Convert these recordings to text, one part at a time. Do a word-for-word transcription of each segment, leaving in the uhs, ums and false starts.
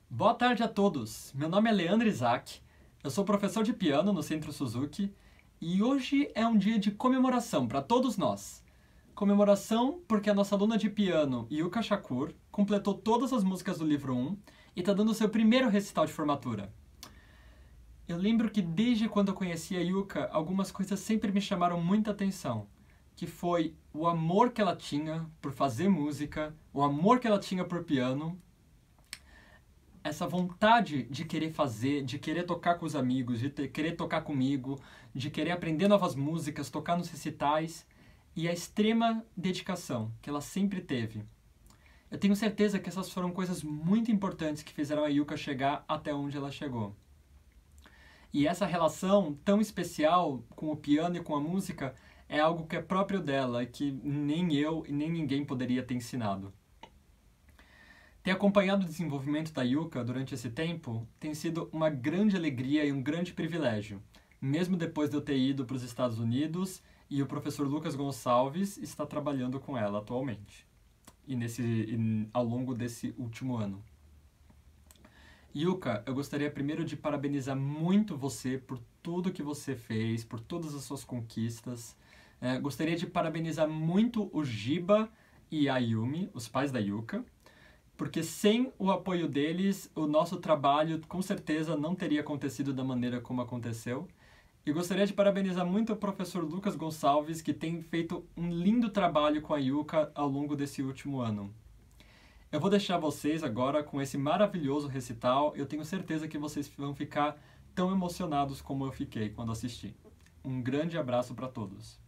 Boa tarde a todos. Meu nome é Leandro Isaac, eu sou professor de piano no Centro Suzuki e hoje é um dia de comemoração para todos nós. Comemoração porque a nossa aluna de piano, Yuka Shakur, completou todas as músicas do livro um e está dando seu primeiro recital de formatura. Eu lembro que desde quando eu conheci a Yuka, algumas coisas sempre me chamaram muita atenção, que foi o amor que ela tinha por fazer música, o amor que ela tinha por piano, essa vontade de querer fazer, de querer tocar com os amigos, de ter, querer tocar comigo, de querer aprender novas músicas, tocar nos recitais, e a extrema dedicação que ela sempre teve. Eu tenho certeza que essas foram coisas muito importantes que fizeram a Yuka chegar até onde ela chegou. E essa relação tão especial com o piano e com a música é algo que é próprio dela e que nem eu e nem ninguém poderia ter ensinado. Ter acompanhado o desenvolvimento da Yuka durante esse tempo tem sido uma grande alegria e um grande privilégio, mesmo depois de eu ter ido para os Estados Unidos e o professor Lucas Gonçalves está trabalhando com ela atualmente, e, nesse, e ao longo desse último ano. Yuka, eu gostaria primeiro de parabenizar muito você por tudo que você fez, por todas as suas conquistas. É, gostaria de parabenizar muito o Giba e a Yumi, os pais da Yuka, porque sem o apoio deles, o nosso trabalho com certeza não teria acontecido da maneira como aconteceu. E gostaria de parabenizar muito o professor Lucas Gonçalves, que tem feito um lindo trabalho com a Yuka ao longo desse último ano. Eu vou deixar vocês agora com esse maravilhoso recital. Eu tenho certeza que vocês vão ficar tão emocionados como eu fiquei quando assisti. Um grande abraço para todos.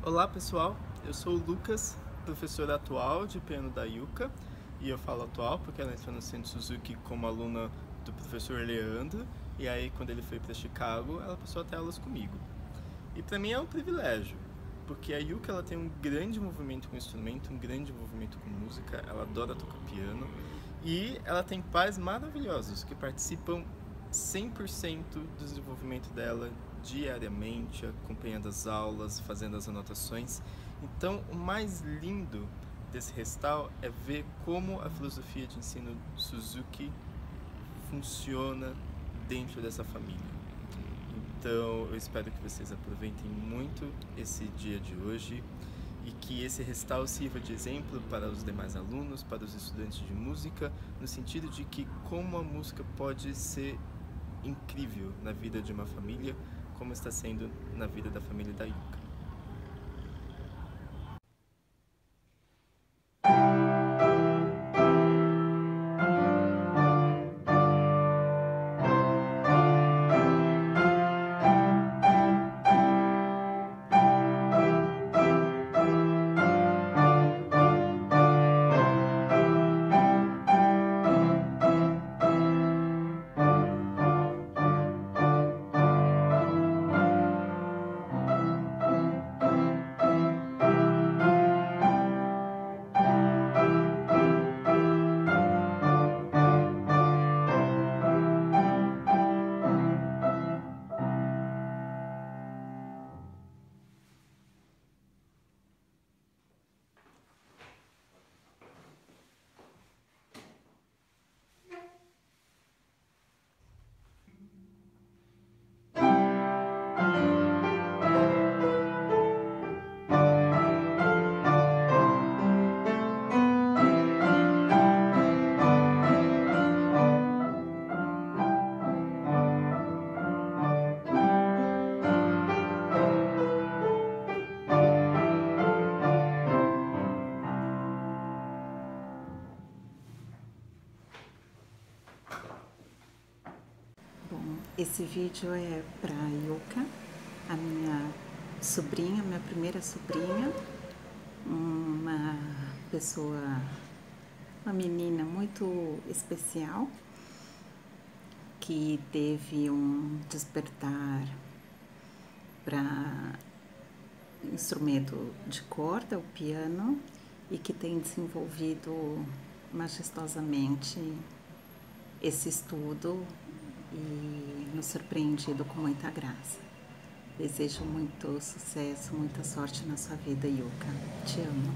Olá pessoal, eu sou o Lucas, professor atual de piano da Yuka, e eu falo atual porque ela entrou no Centro Suzuki como aluna do professor Leandro, e aí quando ele foi para Chicago ela passou a ter aulas comigo. E para mim é um privilégio, porque a Yuka ela tem um grande envolvimento com o instrumento, um grande envolvimento com música, ela adora tocar piano, e ela tem pais maravilhosos que participam cem por cento do desenvolvimento dela diariamente, acompanhando as aulas, fazendo as anotações. Então, o mais lindo desse recital é ver como a filosofia de ensino Suzuki funciona dentro dessa família. Então, eu espero que vocês aproveitem muito esse dia de hoje e que esse recital sirva de exemplo para os demais alunos, para os estudantes de música, no sentido de que como a música pode ser incrível na vida de uma família, como está sendo na vida da família da Yuka. Esse vídeo é para a Yuka, a minha sobrinha, minha primeira sobrinha, uma pessoa, uma menina muito especial, que teve um despertar para instrumento de corda, o piano, e que tem desenvolvido majestosamente esse estudo e nos surpreendido com muita graça. Desejo muito sucesso, muita sorte na sua vida, Yuka. Te amo.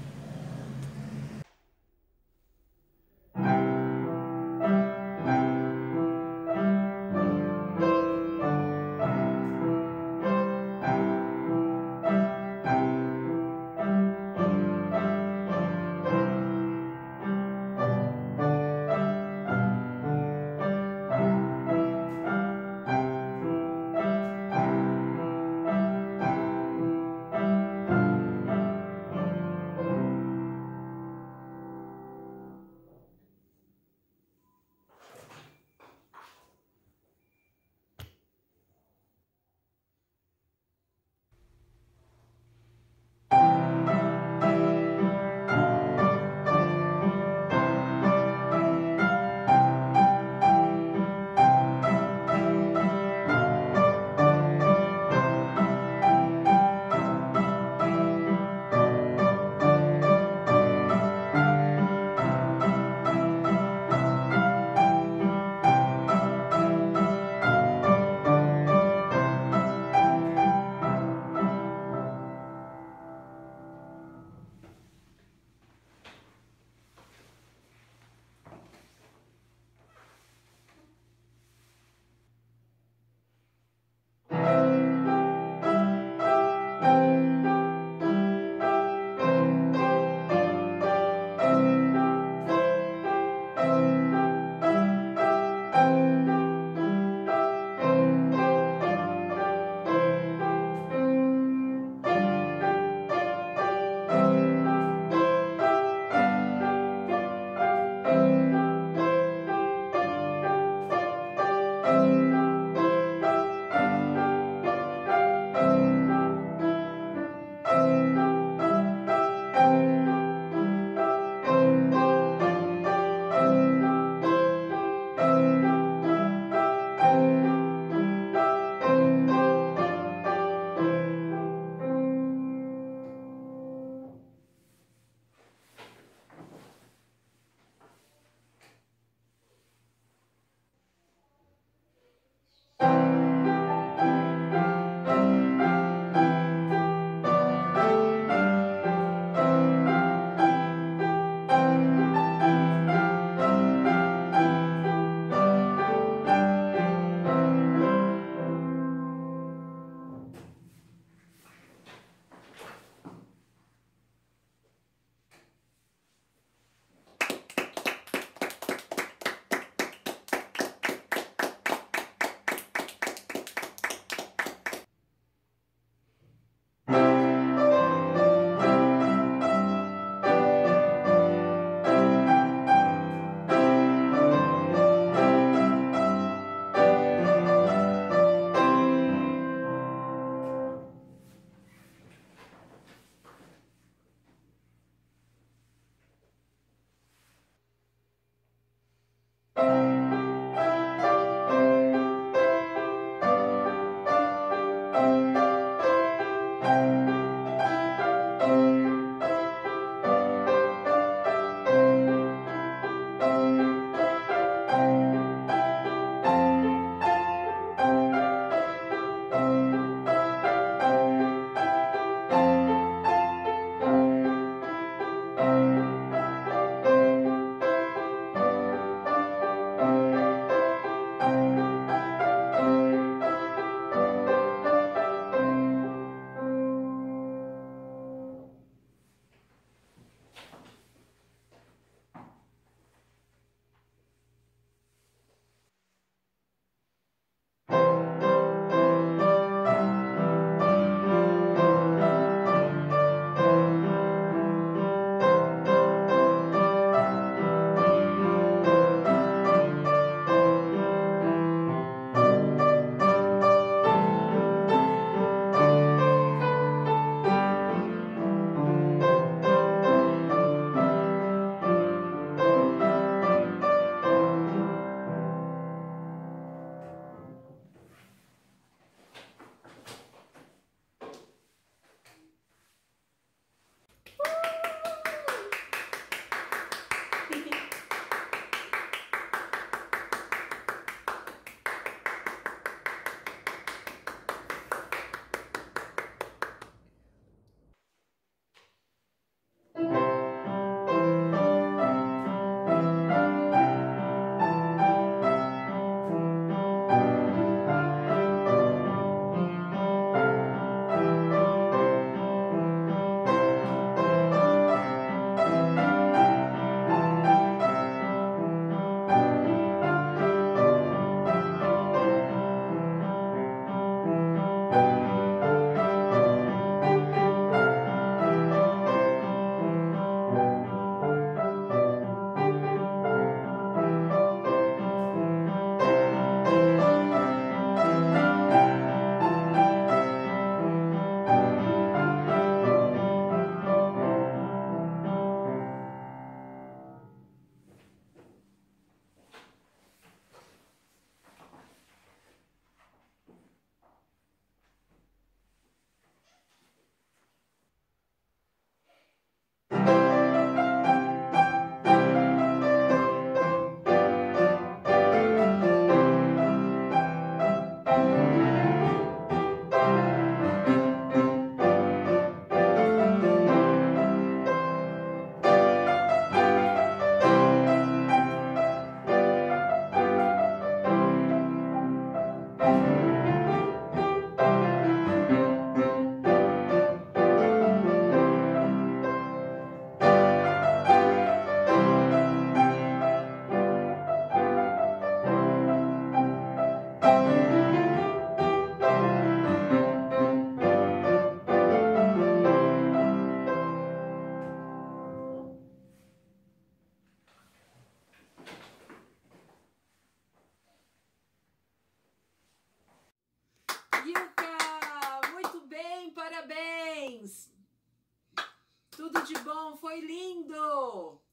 Parabéns! Tudo de bom, foi lindo!